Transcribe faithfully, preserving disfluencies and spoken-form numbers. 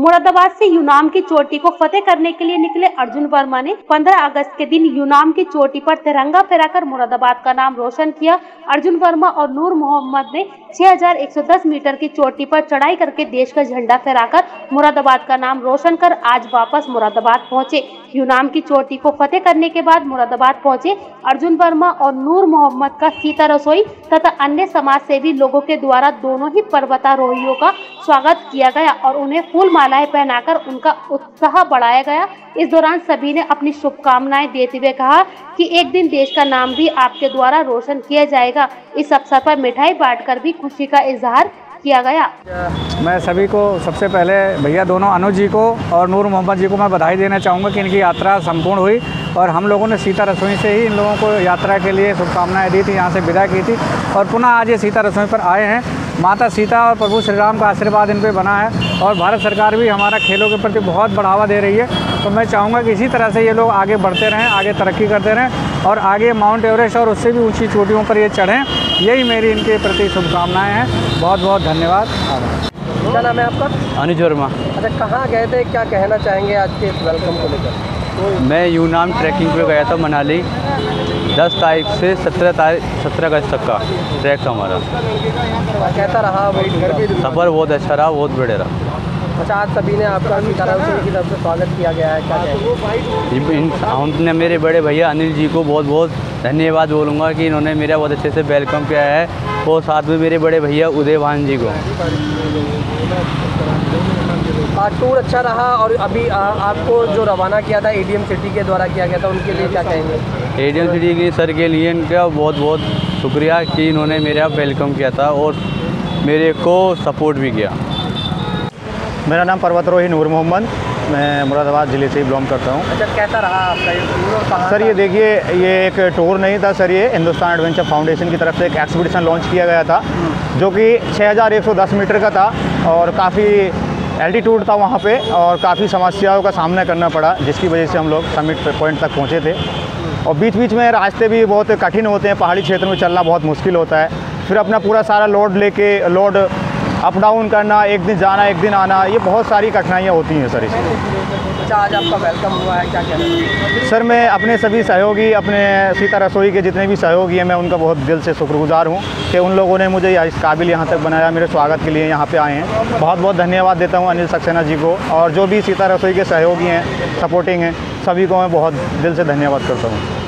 मुरादाबाद से यूनाम की चोटी को फतेह करने के लिए निकले अर्जुन वर्मा ने पंद्रह अगस्त के दिन यूनाम की चोटी पर तिरंगा फहराकर मुरादाबाद का नाम रोशन किया। अर्जुन वर्मा और नूर मोहम्मद ने छह हज़ार एक सौ दस मीटर की चोटी पर चढ़ाई करके देश का झंडा फहराकर मुरादाबाद का नाम रोशन कर आज वापस मुरादाबाद पहुंचे। यूनाम की चोटी को फतेह करने के बाद मुरादाबाद पहुंचे अर्जुन वर्मा और नूर मोहम्मद का सीता रसोई तथा अन्य समाज सेवी लोगों के द्वारा दोनों ही पर्वतारोहियों का स्वागत किया गया और उन्हें फूल मालाएं पहनाकर उनका उत्साह बढ़ाया गया। इस दौरान सभी ने अपनी शुभकामनाएं देते हुए कहा कि एक दिन देश का नाम भी आपके द्वारा रोशन किया जाएगा। इस अवसर पर मिठाई बांटकर भी खुशी का इजहार किया गया। मैं सभी को सबसे पहले भैया दोनों अनुज जी को और नूर मोहम्मद जी को मैं बधाई देना चाहूँगा कि इनकी यात्रा संपूर्ण हुई और हम लोगों ने सीता रसोई से ही इन लोगों को यात्रा के लिए शुभकामनाएं दी थी, यहाँ से विदा की थी और पुनः आज ये सीता रसोई पर आए हैं। माता सीता और प्रभु श्री राम का आशीर्वाद इन पे बना है और भारत सरकार भी हमारा खेलों के प्रति बहुत बढ़ावा दे रही है। तो मैं चाहूँगा कि इसी तरह से ये लोग आगे बढ़ते रहें, आगे तरक्की करते रहें और आगे माउंट एवरेस्ट और उससे भी ऊंची चोटियों पर ये चढ़ें। यही मेरी इनके प्रति शुभकामनाएं हैं। बहुत बहुत धन्यवाद। क्या नाम है आपका? अनुज वर्मा। अच्छा, कहाँ गए थे, क्या कहना चाहेंगे आज के वेलकम को लेकर? मैं यूनाम ट्रैकिंग पे गया था मनाली। दस तारीख से सत्रह तारीख सत्रह अगस्त तक का ट्रैक था हमारा। कैसा रहा वो सफ़र? बहुत अच्छा रहा, बहुत बढ़िया रहा। अच्छा, आज सभी ने आपका सीता रसोई की तरफ से स्वागत किया गया है, क्या कहेंगे? हमने मेरे बड़े भैया अनिल जी को बहुत बहुत धन्यवाद बोलूँगा कि इन्होंने मेरा बहुत अच्छे से वेलकम किया है और साथ में मेरे बड़े भैया उदय भान जी को। टूर अच्छा रहा और अभी आ, आपको जो रवाना किया था एडीएम सिटी के द्वारा किया गया था, उनके लिए क्या कहेंगे? एडीएम सिटी के सर के लिए इनका बहुत बहुत शुक्रिया कि इन्होंने मेरा वेलकम किया था और मेरे को सपोर्ट भी किया। मेरा नाम पर्वतारोही नूर मोहम्मद, मैं मुरादाबाद ज़िले से ही बिलोंग करता हूँ। अच्छा, कैसा रहा आपका ये टूर और कहाँ? सर ये देखिए, ये एक टूर नहीं था सर, ये हिंदुस्तान एडवेंचर फाउंडेशन की तरफ से एक एक्सपीडिशन लॉन्च किया गया था जो कि छह हज़ार एक सौ दस मीटर का था और काफ़ी एल्टीट्यूड था वहाँ पे और काफ़ी समस्याओं का सामना करना पड़ा, जिसकी वजह से हम लोग समिट पॉइंट तक पहुँचे थे। और बीच बीच में रास्ते भी बहुत कठिन होते हैं, पहाड़ी क्षेत्र में चलना बहुत मुश्किल होता है। फिर अपना पूरा सारा लोड लेके लोड अप डाउन करना, एक दिन जाना एक दिन आना, ये बहुत सारी कठिनाइयाँ होती हैं सर इसमें। अच्छा, आज आपका वेलकम हुआ है, क्या कहना है? सर मैं अपने सभी सहयोगी, अपने सीता रसोई के जितने भी सहयोगी हैं, मैं उनका बहुत दिल से शुक्रगुजार हूँ कि उन लोगों ने मुझे इस काबिल यहाँ तक बनाया, मेरे स्वागत के लिए यहाँ पे आए हैं। बहुत बहुत धन्यवाद देता हूँ अनिल सक्सेना जी को और जो भी सीता रसोई के सहयोगी हैं, सपोर्टिंग हैं, सभी को मैं बहुत दिल से धन्यवाद करता हूँ।